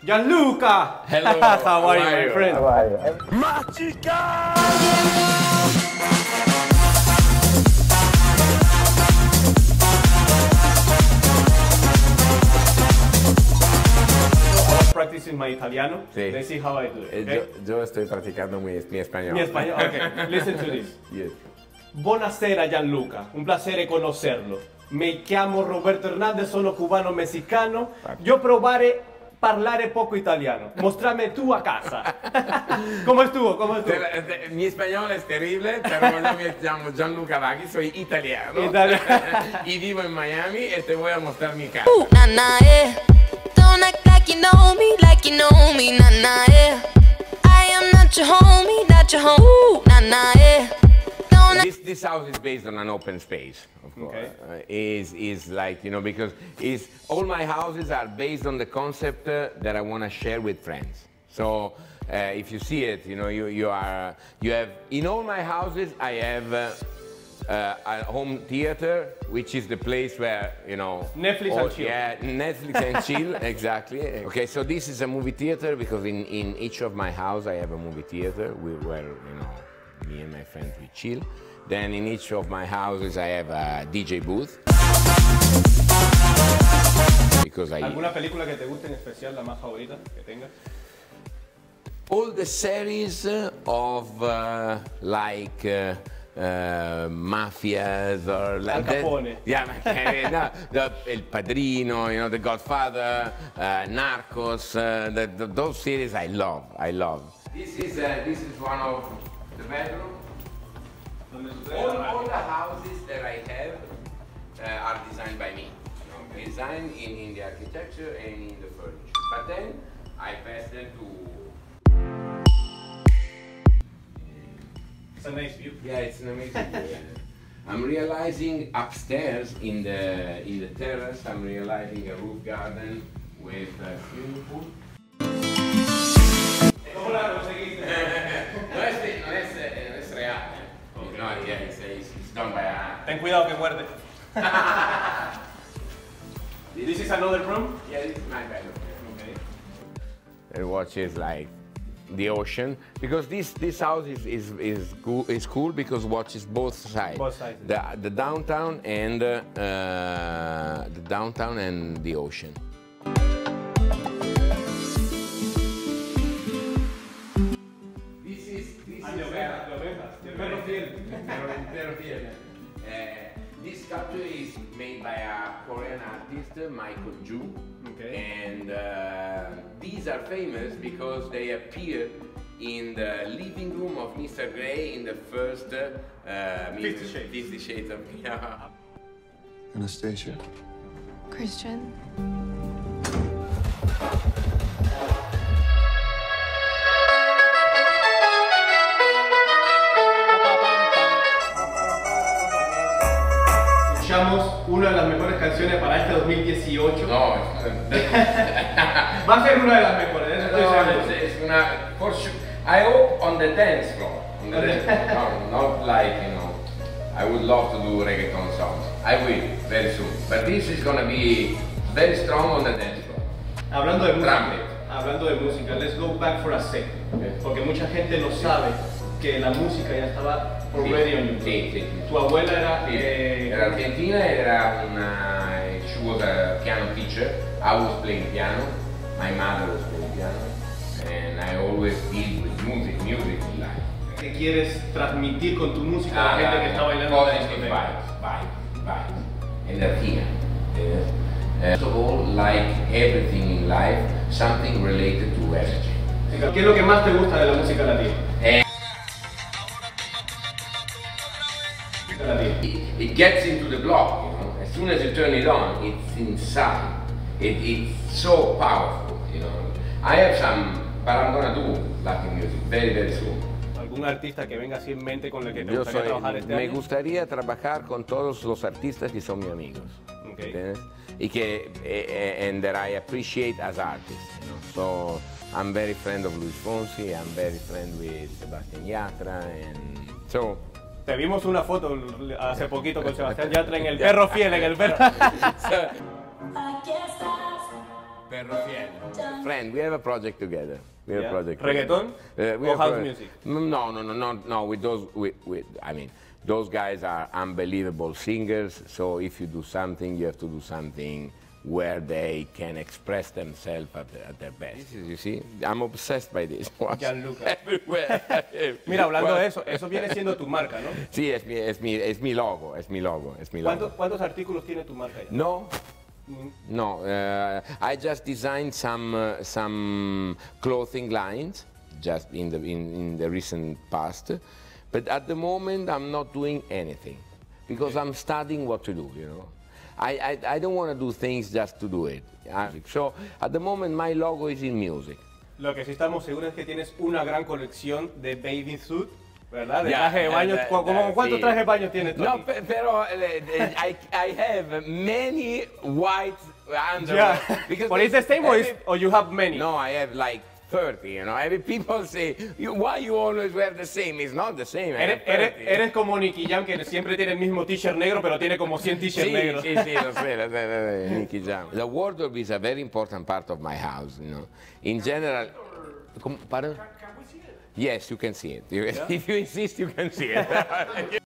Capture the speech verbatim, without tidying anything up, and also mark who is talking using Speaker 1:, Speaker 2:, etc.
Speaker 1: Gianluca!
Speaker 2: Hello,
Speaker 1: how,
Speaker 2: how
Speaker 1: are you,
Speaker 2: are
Speaker 1: my
Speaker 2: you?
Speaker 1: friend?
Speaker 2: How are
Speaker 1: you? Machica! Practicing my Italiano.
Speaker 2: Sí.
Speaker 1: Let's see how I do it.
Speaker 2: Eh,
Speaker 1: Okay?
Speaker 2: yo, yo estoy practicando mi, mi español.
Speaker 1: Mi español. Okay. Listen to this.
Speaker 2: Yes.
Speaker 1: Buonasera Gianluca, un piacere conoscerlo. Mi chiamo Roberto Hernandez, sono cubano messicano. Io provare parlare poco italiano. Mostrame tu a casa. ¿Cómo estuvo? ¿Cómo estuvo?
Speaker 2: Te, te, mi español es terrible, pero yo me llamo Gianluca Vaghi, soy italiano.
Speaker 1: Italiano.
Speaker 2: Y vivo en Miami y te voy a mostrar mi casa.
Speaker 3: Ooh, nah, nah, eh. Don't act like you know me, like you know me, nah, nah, eh. I am not your homie, not your home. Ooh, nah, nah, eh.
Speaker 2: This, this house is based on an open space, of course.
Speaker 1: Okay.
Speaker 2: Uh, is is like, you know, because is all my houses are based on the concept uh, that I want to share with friends. So uh, if you see it, you know, you you are you have in all my houses I have uh, uh, a home theater, which is the place where, you know,
Speaker 1: Netflix
Speaker 2: all,
Speaker 1: and chill.
Speaker 2: Yeah, Netflix and chill, exactly. Okay, so this is a movie theater because in in each of my house I have a movie theater where, you know, me and my friends we chill. Then in each of my houses I have a D J booth. Because I
Speaker 1: ¿Alguna película que te guste en especial, la más favorita que tengas?
Speaker 2: all the series of uh, like uh, uh, mafias or like
Speaker 1: Al Capone.
Speaker 2: that. Yeah, no, the, El Padrino, you know, The Godfather, uh, Narcos, uh, the, the, those series I love, I love. This is uh, this is one of the bedrooms. All, all the houses that I have uh, are designed by me. You know, designed in, in the architecture and in the furniture. But then I pass them to.
Speaker 1: It's a nice view.
Speaker 2: Yeah, it's an amazing view. I'm realizing upstairs in the in the terrace. I'm realizing a roof garden with a swimming pool.
Speaker 1: ¿Cómo la conseguiste?
Speaker 2: no, es, no, es, no es real. Okay. No, yeah, it's, it's, it's done by a...
Speaker 1: Ten cuidado que muerde. This is another room?
Speaker 2: Yeah, this is my bedroom.
Speaker 1: Okay.
Speaker 2: And watches like the ocean, because this this house is is is cool, is cool because watches both sides.
Speaker 1: Both sides.
Speaker 2: The the downtown and uh, the downtown and the ocean. This is this
Speaker 1: Ah, de
Speaker 2: is
Speaker 1: ovejas, de ovejas. De perro fiel.
Speaker 2: Perro- perro fiel. Uh, this sculpture is made by a Korean artist, Michael Ju.
Speaker 1: Okay.
Speaker 2: And uh, these are famous because they appeared in the living room of Mister Gray in the first uh,
Speaker 1: Fifty Shades.
Speaker 2: Fifty Shades of Grey.
Speaker 4: Anastasia.
Speaker 5: Christian.
Speaker 1: Escuchamos una de las mejores canciones para este dos mil dieciocho.
Speaker 2: No,
Speaker 1: Va a ser una de las mejores, eso estoy
Speaker 2: no,
Speaker 1: seguro.
Speaker 2: it's, it's una, for sure. I hope on the dance floor. On the dance floor. No, not like, you know, I would love to do reggaeton songs. I will, very soon. But this is gonna be very strong on the dance floor.
Speaker 1: Hablando de música,
Speaker 2: Trumpet.
Speaker 1: hablando de música, let's go back for a second.
Speaker 2: Okay.
Speaker 1: Porque mucha gente no sabe que la música ya estaba already on YouTube.
Speaker 2: Sí, sí.
Speaker 1: Tu abuela era...
Speaker 2: Sì,
Speaker 1: eh,
Speaker 2: era argentina, era una, she was a piano teacher. I was playing piano, my mother was playing piano, and I always deal with music, music in life.
Speaker 1: ¿Qué quieres transmitir con tu música a la gente que está bailando la
Speaker 2: Positive
Speaker 1: discoteca?
Speaker 2: vibes, vibes, vibes, energía. Yes. Uh, first of all, like everything in life, something related to energy.
Speaker 1: ¿Qué es lo que más te gusta de la música latina?
Speaker 2: And
Speaker 1: Latina.
Speaker 2: It, it gets into the block, you know. As soon as you turn it on, it's inside. It, it's so powerful, you know. I have some, but I'm gonna do Latin music very, very soon.
Speaker 1: ¿Algún artista que venga así en mente con el que te
Speaker 2: Yo
Speaker 1: gustaría
Speaker 2: soy,
Speaker 1: trabajar este
Speaker 2: me
Speaker 1: año?
Speaker 2: gustaría trabajar con todos los artistas que son mis amigos,
Speaker 1: Okay.
Speaker 2: ¿entiendes? Y que, eh, eh, and that I appreciate as artists, you know. So I'm very friend of Luis Fonsi, I'm very friend with Sebastián Yatra, and so.
Speaker 1: Te vimos una foto hace poquito con Sebastián Yatra en el perro fiel, en el perro.
Speaker 2: So,
Speaker 3: Aquí estás,
Speaker 2: Perro Fiel. Friend, we have a project together. We have
Speaker 1: Yeah.
Speaker 2: a project.
Speaker 1: Reggaeton?
Speaker 2: Uh, we
Speaker 1: Or
Speaker 2: have
Speaker 1: house
Speaker 2: pro-
Speaker 1: music?
Speaker 2: No, no, no, no, no. With those, with, with, I mean, those guys are unbelievable singers. So if you do something, you have to do something where they can express themselves at, the, at their best. This is, you see, I'm obsessed by this.
Speaker 1: Gianluca.
Speaker 2: Everywhere.
Speaker 1: Mira, hablando
Speaker 2: Well,
Speaker 1: de eso, eso viene siendo tu marca, ¿no?
Speaker 2: Sí, es mi, es mi, es mi logo, es mi logo, es mi logo.
Speaker 1: ¿Cuántos, cuántos artículos tiene tu marca ya?
Speaker 2: No, no. Uh, I just designed some uh, some clothing lines just in the in, in the recent past, but at the moment I'm not doing anything because I'm studying what to do. You know, I I, I don't want to do things just to do it. I, so at the moment my logo is in music.
Speaker 1: Lo que sí estamos seguros es que tienes una gran colección de bathing suit, ¿verdad? De
Speaker 2: Ya,
Speaker 1: traje de baño.
Speaker 2: eh,
Speaker 1: ¿Cu- como
Speaker 2: eh,
Speaker 1: ¿Cuántos
Speaker 2: sí.
Speaker 1: trajes de baño tienes tú?
Speaker 2: No,
Speaker 1: aquí?
Speaker 2: pe- pero uh, I, I have many white underwear.
Speaker 1: Yeah.
Speaker 2: because
Speaker 1: But it's the same or, is,
Speaker 2: every-
Speaker 1: or you have many?
Speaker 2: No, I have like thirty, you know. Every people say, you, why you always wear the same? It's not the same. I
Speaker 1: Eres,
Speaker 2: have
Speaker 1: eres,
Speaker 2: thirty.
Speaker 1: eres como Nicky Jam, que siempre tiene el mismo t-shirt negro, pero tiene como cien t-shirts
Speaker 2: Sí,
Speaker 1: negros.
Speaker 2: sí, sí, lo sé, lo sé, lo sé, Nicky Jam. The wardrobe is a very important part of my house, you know. In general, Com- pardon? Yes, you can see it. You- If you insist, you can see it.